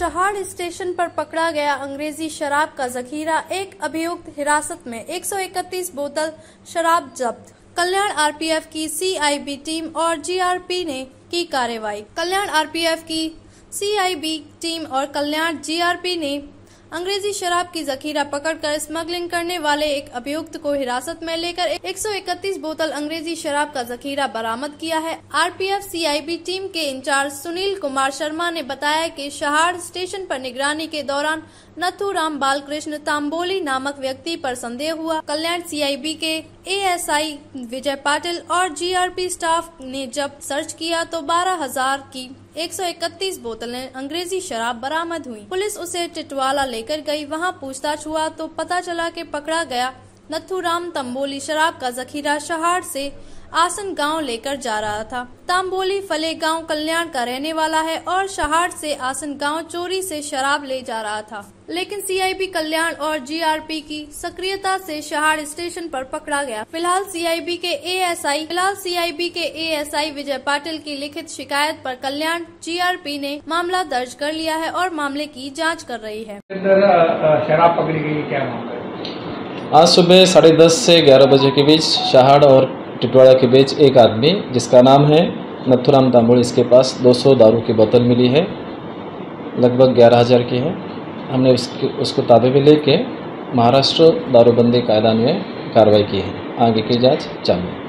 Shahad station पर पकड़ा गया अंग्रेजी शराब का जखीरा, एक अभियुक्त हिरासत में, 131 बोतल शराब जब्त। कल्याण आरपीएफ की सीआईबी टीम और जीआरपी ने की कार्रवाई। कल्याण आरपीएफ की सीआईबी टीम और कल्याण जीआरपी ने अंग्रेजी शराब की जखीरा पकड़कर स्मगलिंग करने वाले एक अभियुक्त को हिरासत में लेकर 131 बोतल अंग्रेजी शराब का जखीरा बरामद किया है। आरपीएफ सीआईबी टीम के इंचार्ज सुनील कुमार शर्मा ने बताया कि शहाड़ स्टेशन पर निगरानी के दौरान नथुराम बालकृष्ण तांबोली नामक व्यक्ति पर संदेह हुआ। कल्याण सीआईबी के एएसआई विजय पाटिल और जीआरपी स्टाफ ने जब सर्च किया तो 12,000 की 131 बोतलें अंग्रेजी शराब बरामद हुई। पुलिस उसे टिटवाला लेकर गई। वहां पूछताछ हुआ तो पता चला कि पकड़ा गया नथुराम तांबोली शराब का जखीरा शहाड़ से आसन गांव लेकर जा रहा था। तांबोली फले गांव कल्याण का रहने वाला है और शहाड़ से आसन गांव चोरी से शराब ले जा रहा था, लेकिन सीआईबी कल्याण और जीआरपी की सक्रियता से शहाड़ स्टेशन पर पकड़ा गया। फिलहाल सीआईबी के एएसआई विजय पाटिल की लिखित शिकायत पर कल्याण जीआरपी ने मामला दर्ज कर लिया है और मामले की जाँच कर रही है। शराब पकड़ी गई, क्या मामला है? आज सुबह 10:30 से 11 बजे के बीच शहाड़ और टिटवाड़ा के बीच एक आदमी जिसका नाम है नथुराम तांबोली, इसके पास 200 दारू की बोतल मिली है, लगभग 11,000 की है। हमने उसको ताबे में लेके महाराष्ट्र दारूबंदी कायदा में कार्रवाई की है। आगे की जांच चालू है।